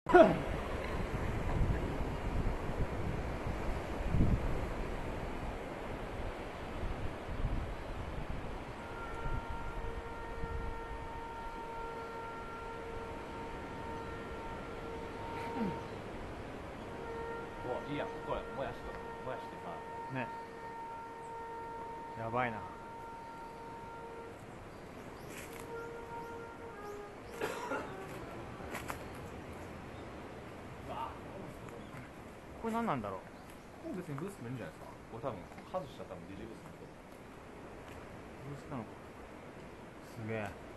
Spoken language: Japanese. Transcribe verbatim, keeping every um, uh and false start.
いいやん、これ燃やして燃やしてさね。やばいな。これ何なんだろう。 これ別にブーストもいいんじゃないですか。これ多分外したら多分 ディージェー ブーストブーストなのか。すげえ。